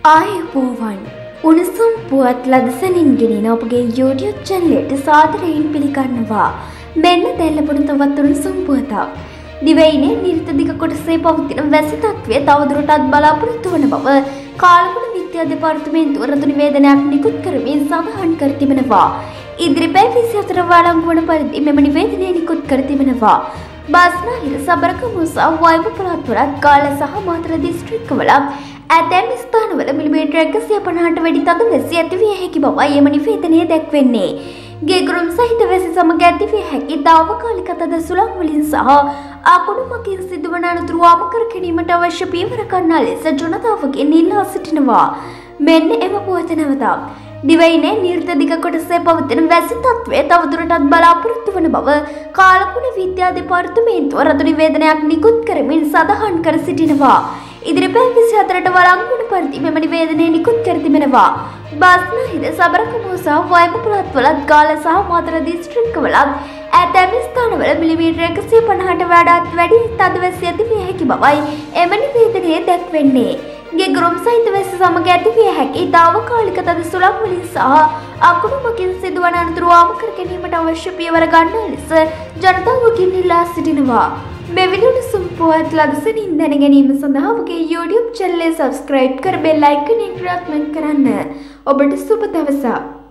ආයුබෝවන් උණුසුම් පුවත් ලදසනින් ගෙනින ඔබගේ YouTube channel එකට සාදරයෙන් පිළිගන්නවා. මෙන්න දැන් ලැබුණු තවත් උණුසුම් පුවතක්. දිවයිනේ නිර්ත දිග කොටසේ පවතින වැසි තත්ත්වය තවදුරටත් බලාපොරොත්තු වන බව කාලගුණ විද්‍යා දෙපාර්තමේන්තුව රතු නිවේදනයක් නිකුත් කරමින් සඳහන් කර තිබෙනවා. ඉදිරිපැයි 24 වළංගු වන පරිදි මෙම නිවේදනය නිකුත් කර තිබෙනවා. බස්නාහිර සබරකමුව සහ වයඹ පළාත්වලත් කාල සහ මාතර දිස්ත්‍රික්කවල ඇතැම් ස්ථානවල මිලිමීටර් 150ට වැඩි තද වැසි ඇතිවිය හැකි බවයි එම නිවේදනයේ දැක්වෙන්නේ. ගෙගුරුම් සහිත වැසි සමග ඇතිවිය හැකි තාවකාලික තද සුළං වලින් සහ අකුණු මගින් සිදුවන අනතුරු අවකර ගැනීමට අවශ්‍ය පියවර ගන්නා ලෙස ජනතාවගෙන් ඉල්ලා සිටිනවා. මෙන්න එම පුවත නැවතත්. දිවයිනේ නිර්ත දිග කොටසේ පවතින වැසි තත්ත්වය තවදුරටත් බලාපොරොත්තු වන බව කාලගුණ විද්‍යා දෙපාර්තමේන්තුව රතු නිවේදනයක් නිකුත් කරමින් සඳහන් කර සිටිනවා. ඉදිරිපැයි 24ට වළංගු වන පරිදි මෙම නිවේදනය නිකුත් කර තිබෙනවා. බස්නාහිර සබරකමුව සහ වයඹ පළාත්වලත් ගාල්ල සහ මාතර දිස්ත්‍රික්කවලත් ඇතැම් ස්ථානවල මිලිමීටර් 150ට වඩාත් වැඩි තද වැසි ඇතිවිය හැකි බවයි එම නිවේදනයේ දැක්වෙන්නේ. ගෙගුරුම් සහිත වැසි සමග ඇතිවිය හැකි තාවකාලික තද සුළං වලින් සහ අකුණු මගින් සිදුවන අනතුරු අවකර ගැනීමට අවශ්‍ය පියවර ගන්නා ලෙස ජනතාවගෙන් ඉල්ලා සිටිනවා. මෙවැනි උණුසුම් පුවත් ලදසනින් දැන ගැනීම සඳහා ඔබගේ YouTube channel එක subscribe කර bell icon එක ක්ලික් කරන්න. ඔබට සුබ දවසක්.